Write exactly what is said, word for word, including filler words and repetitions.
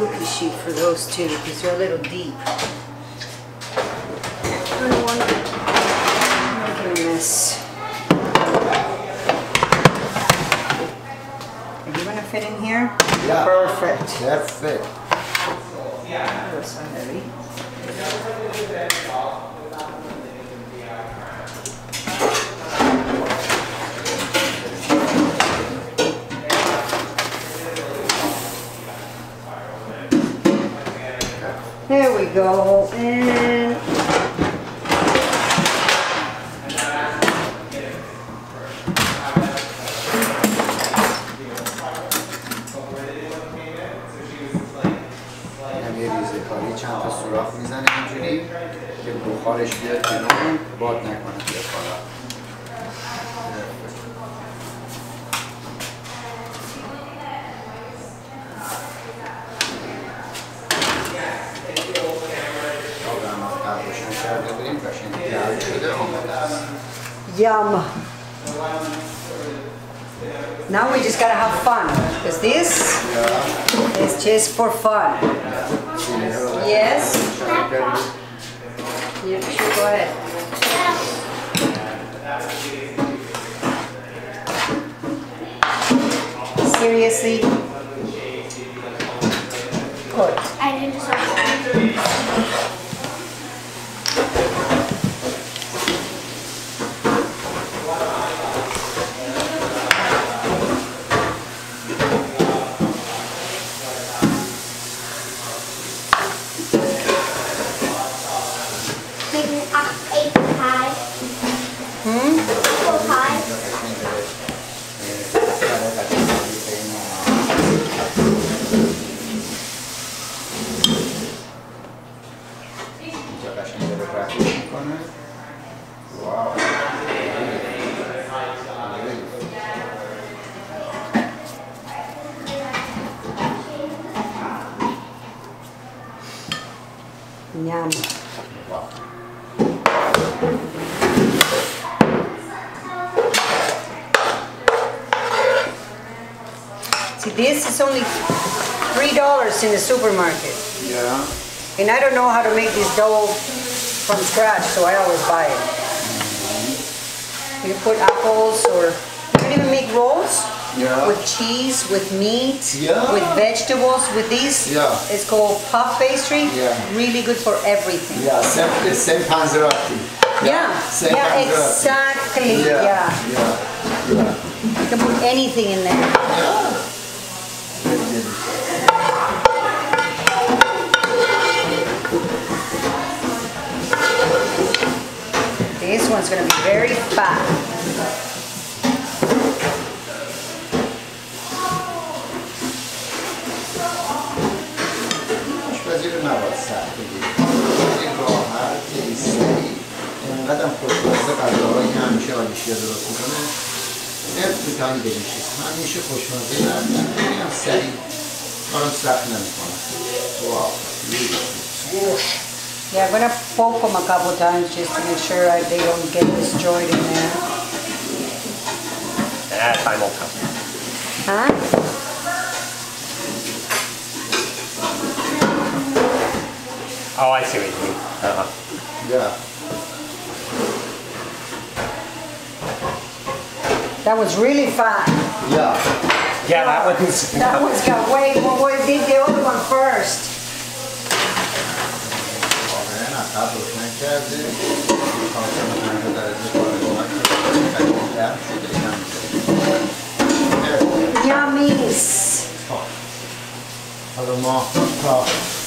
cookie sheet for those two because they're a little deep. I don't want to make a mess. Are you going to fit in here? Yeah. Perfect. Perfect. That's so heavy. There we go, and یه ریزه کاری چند تا سوراخ میزنه اینجوری که بخارش بیاد کنار باد نکنه توی کارا. yum. Now we just gotta have fun, because this yeah. is just for fun. Yeah. Yes? You sure, go ahead. Seriously? Good. I didn't just Yum. See, this is only three dollars in the supermarket. Yeah. And I don't know how to make this dough from scratch, so I always buy it. Mm-hmm. You put apples, or you can even make rolls. Yeah. With cheese, with meat, yeah. with vegetables, with these. Yeah. It's called puff pastry. Yeah. Really good for everything. Yeah, same, same panzerotti. Yeah, yeah, same yeah panzerotti. exactly. Yeah. Yeah. Yeah. Yeah. You can put anything in there. Yeah. Very delicious. This one's going to be very fat. آشپزی رو نباید سخت بگیرید. خیلی راحت، خیلی سریع. اینقدر خوشمزه غذاهایی که همیشه آلیشیا درست میکنه. every time delicious. همیشه خوشمزه دارن. خیلی هم سریع. کارم سخت نمیکنه. واو. Whoosh. Yeah, I'm going to poke them a couple times just to make sure I, they don't get destroyed in there. Ah, time will come. Huh? Oh, I see what you mean. Uh-huh. Yeah. That was really fat. Yeah. Yeah, that one's... That one's got way more. We did the other one first. Yummies. حالا ما تا